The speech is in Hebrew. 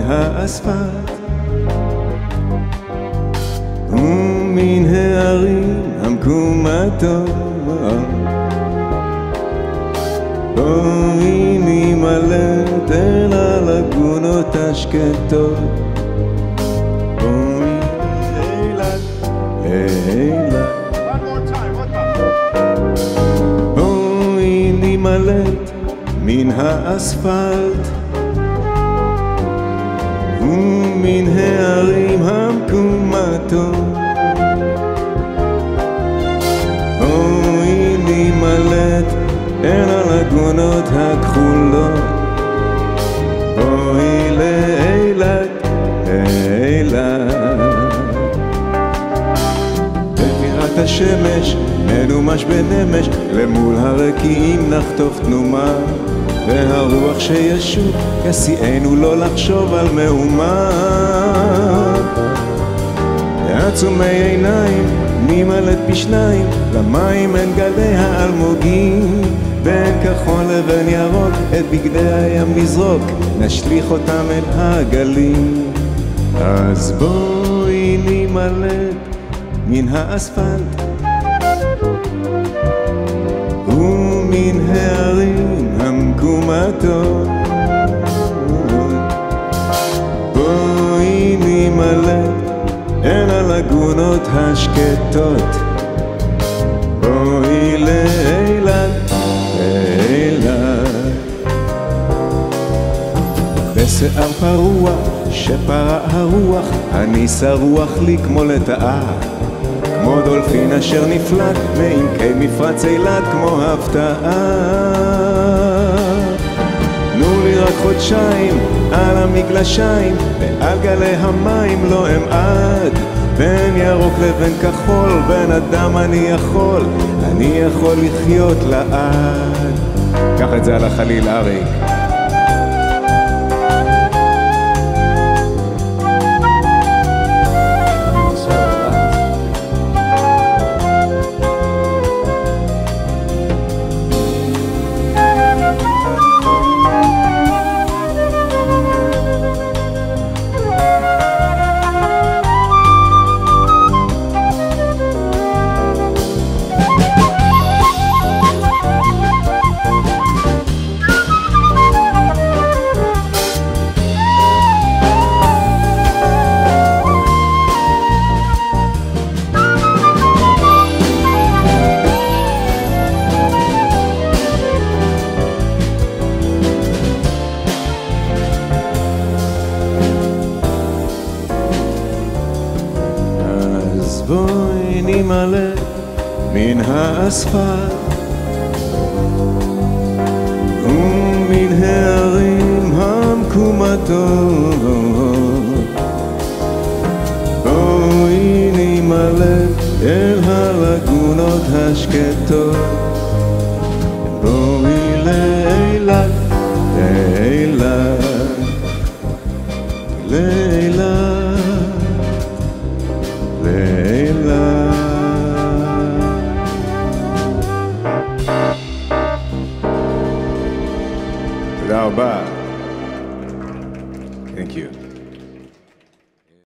האספלט ומן הערים המקומטות. בואי נמלט אל הלגונות השקטות. בואי אילת, אילת. בואי נמלט מן האספלט ומן הערים המקומטות. בואי נמלט אל הלגונות הכחולות. בואי לאילת, אילת. בפירת השמש ננומש בנמש, למול הרקיעים נחטוף תנומה, והרוח שישוב יסיענו לא לחשוב על מהומה. בעצומי עיניים נמלט בשניים, למים אין גלי האלמוגים, בין כחול לבין ירוק את בגדי הים נזרוק, נשליך אותם אל הגלים. אז בואי נמלט מן האספלט ומן הערים המקומטות. בואי נמלט אל הלגונות השקטות. בואי לאילת, אילת. בשיער פרוע שפרע הרוח, אני שרוח לי כמו לטאה, כמו דולפין אשר נפלט מעמקי מפרץ אילת כמו הפתעה. תנו לי רק חודשיים על המגלשיים, ועל גלי המים לא אמעד, בין ירוק לבין כחול, בין אדם אני יכול לחיות לעד. קח את זה על החליל אריק. בואי נמלט מן האספלט ומן הערים המקומטות. בואי נמלט אל הלגונות השקטות. בואי לאילת, אילת.